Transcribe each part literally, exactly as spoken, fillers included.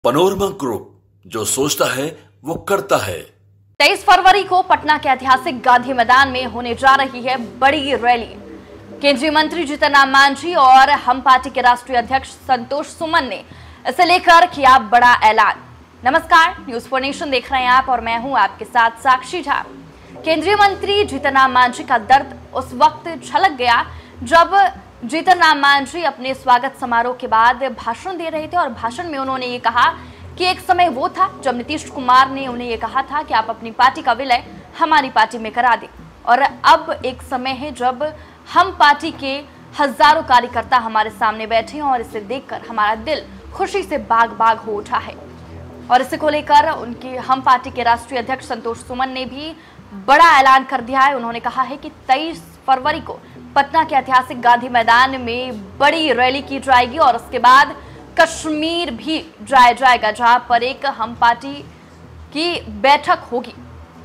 Panorama group, जो सोचता है वो करता है। तेईस फरवरी को पटना के ऐतिहासिक गांधी मैदान में होने जा रही है बड़ी रैली। केंद्रीय मंत्री जीतन राम मांझी और हम पार्टी के राष्ट्रीय अध्यक्ष संतोष सुमन ने इसे लेकर किया बड़ा ऐलान। नमस्कार, न्यूज फॉर नेशन देख रहे हैं आप और मैं हूं आपके साथ साक्षी झा। केंद्रीय मंत्री जीतन राम मांझी का दर्द उस वक्त झलक गया जब जीतन राम मांझी अपने स्वागत समारोह के बाद भाषण दे रहे थे और भाषण में उन्होंने ये कहा कि एक समय वो था जब नीतीश कुमार ने उन्हें ये कहा था कि आप अपनी पार्टी का विलय हमारी पार्टी में करा दें, और अब एक समय है जब हम पार्टी के हजारों कार्यकर्ता हमारे सामने बैठे हैं और इसे देखकर हमारा दिल खुशी से बाग बाग हो उठा है। और इसे को लेकर उनकी हम पार्टी के राष्ट्रीय अध्यक्ष संतोष सुमन ने भी बड़ा ऐलान कर दिया है। उन्होंने कहा है कि तेईस फरवरी को पटना के ऐतिहासिक गांधी मैदान में बड़ी रैली की जाएगी और उसके बाद कश्मीर भी जाया जाएगा, जहां पर एक हम पार्टी की बैठक होगी।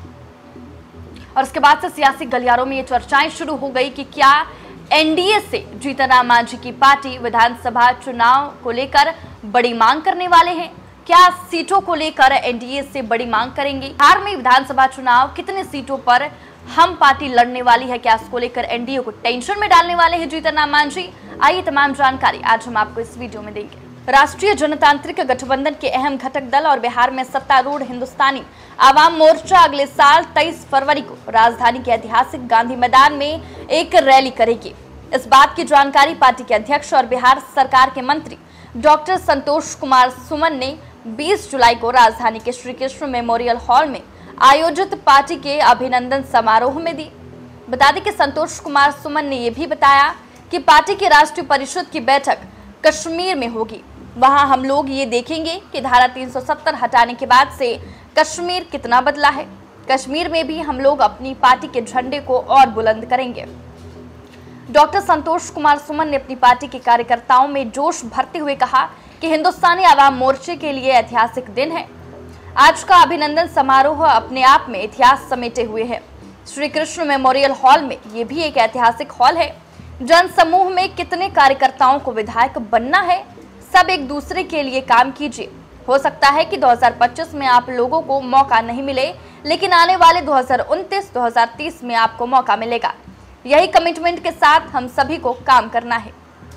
और उसके बाद से सियासी गलियारों में ये चर्चाएं शुरू हो गई कि क्या एनडीए से जीतन राम मांझी की पार्टी विधानसभा चुनाव को लेकर बड़ी मांग करने वाले हैं। क्या सीटों को लेकर एनडीए से बड़ी मांग करेंगे? बिहार में विधानसभा चुनाव कितने सीटों पर हम पार्टी लड़ने वाली है? क्या इसको लेकर एनडीए को टेंशन में डालने वाले हैं जीतन राम मांझी? आइए तमाम जानकारी आज हम आपको इस वीडियो में देंगे। राष्ट्रीय जनतांत्रिक गठबंधन के अहम घटक दल और बिहार में सत्तारूढ़ हिंदुस्तानी आवाम मोर्चा अगले साल तेईस फरवरी को राजधानी के ऐतिहासिक गांधी मैदान में एक रैली करेगी। इस बात की जानकारी पार्टी के अध्यक्ष और बिहार सरकार के मंत्री डॉक्टर संतोष कुमार सुमन ने बीस जुलाई को राजधानी के श्री कृष्ण मेमोरियल हॉल में आयोजित पार्टी के अभिनंदन समारोह में दी। बता दें कि संतोष कुमार सुमन ने यह भी बताया कि पार्टी की राष्ट्रीय परिषद की बैठक कश्मीर में होगी। वहां हम लोग ये देखेंगे कि धारा तीन सौ सत्तर हटाने के बाद से कश्मीर कितना बदला है। कश्मीर में भी हम लोग अपनी पार्टी के झंडे को और बुलंद करेंगे। डॉक्टर संतोष कुमार सुमन ने अपनी पार्टी के कार्यकर्ताओं में जोश भरते हुए कहा कि हिंदुस्तानी आवाम मोर्चे के लिए ऐतिहासिक दिन है। आज का अभिनंदन समारोह अपने आप में इतिहास समेटे हुए है। श्री कृष्ण मेमोरियल हॉल में ये भी एक ऐतिहासिक हॉल है। जन समूह में कितने कार्यकर्ताओं को विधायक बनना है, सब एक दूसरे के लिए काम कीजिए। हो सकता है कि दो हज़ार पच्चीस में आप लोगों को मौका नहीं मिले, लेकिन आने वाले दो हज़ार उनतीस दो हज़ार तीस में आपको मौका मिलेगा। यही कमिटमेंट के साथ हम सभी को काम करना है।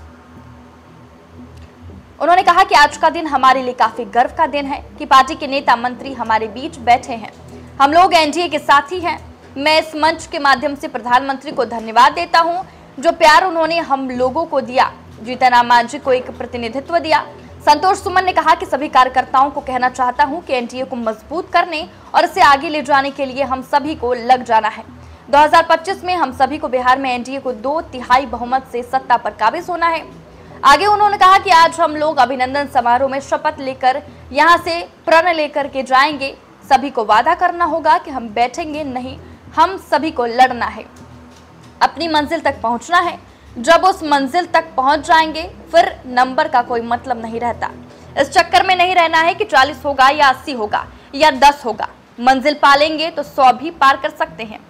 उन्होंने कहा कि आज का दिन हमारे लिए काफी गर्व का दिन है कि पार्टी के नेता मंत्री हमारे बीच बैठे हैं। हम लोग एनडीए के साथी हैं। मैं इस मंच के माध्यम से प्रधानमंत्री को धन्यवाद देता हूं, जो प्यार उन्होंने हम लोगों को दिया, जीतन राम मांझी को एक प्रतिनिधित्व दिया। संतोष सुमन ने कहा कि सभी कार्यकर्ताओं को कहना चाहता हूं कि एनडीए को मजबूत करने और इसे आगे ले जाने के लिए हम सभी को लग जाना है। दो हज़ार पच्चीस में हम सभी को बिहार में एनडीए को दो तिहाई बहुमत से सत्ता पर काबिज होना है। आगे उन्होंने कहा कि आज हम लोग अभिनंदन समारोह में शपथ लेकर यहां से प्रण लेकर के जाएंगे। सभी को वादा करना होगा कि हम बैठेंगे नहीं, हम सभी को लड़ना है, अपनी मंजिल तक पहुंचना है। जब उस मंजिल तक पहुंच जाएंगे फिर नंबर का कोई मतलब नहीं रहता। इस चक्कर में नहीं रहना है कि चालीस होगा या अस्सी होगा या दस होगा। मंजिल पालेंगे तो सौ भी पार कर सकते हैं।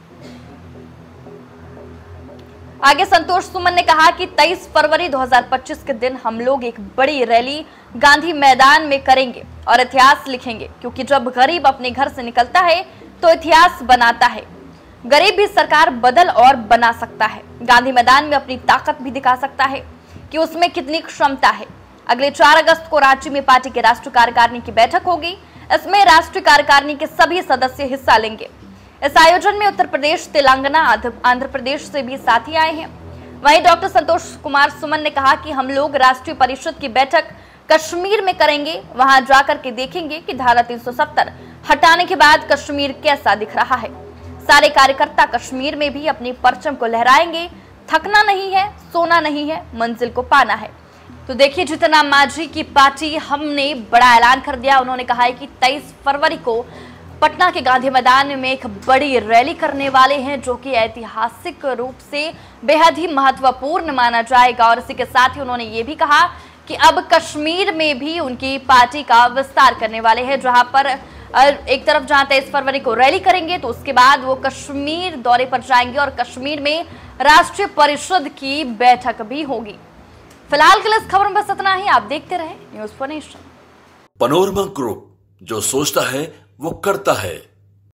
आगे संतोष सुमन ने कहा कि तेईस फरवरी दो हज़ार पच्चीस के दिन हम लोग एक बड़ी रैली गांधी मैदान में करेंगे और इतिहास लिखेंगे, क्योंकि जब गरीब अपने घर से निकलता है तो इतिहास बनाता है। गरीब भी सरकार बदल और बना सकता है। गांधी मैदान में अपनी ताकत भी दिखा सकता है कि उसमें कितनी क्षमता है। अगले चार अगस्त को रांची में पार्टी के राष्ट्रीय कार्यकारिणी की बैठक होगी। इसमें राष्ट्रीय कार्यकारिणी के सभी सदस्य हिस्सा लेंगे। इस आयोजन में उत्तर प्रदेश, तेलंगाना, आंध्र प्रदेश से भी साथी आए हैं। वहीं डॉक्टर संतोष कुमार सुमन ने कहा कि हम लोग राष्ट्रीय परिषद की बैठक कश्मीर में करेंगे। वहां जाकर के देखेंगे कि धारा तीन सौ सत्तर हटाने के बाद कश्मीर कैसा दिख रहा है। सारे कार्यकर्ता कश्मीर में भी अपनी परचम को लहराएंगे। थकना नहीं है, सोना नहीं है, मंजिल को पाना है। तो देखिए, जीतन राम मांझी की पार्टी हमने बड़ा ऐलान कर दिया। उन्होंने कहा है कि तेईस फरवरी को पटना के गांधी मैदान में एक बड़ी रैली करने वाले हैं, जो कि ऐतिहासिक रूप से बेहद ही महत्वपूर्ण माना जाएगा। और इसी के साथ ही उन्होंने ये भी कहा कि अब कश्मीर में भी उनकी पार्टी का विस्तार करने वाले हैं, जहां पर एक तरफ जहां तेईस फरवरी को रैली करेंगे तो उसके बाद वो कश्मीर दौरे पर जाएंगे और कश्मीर में राष्ट्रीय परिषद की बैठक भी होगी। फिलहाल के लिए इस खबर में बस इतना ही। आप देखते रहे news for nation. Panorama group, जो सोचता है वो करता है।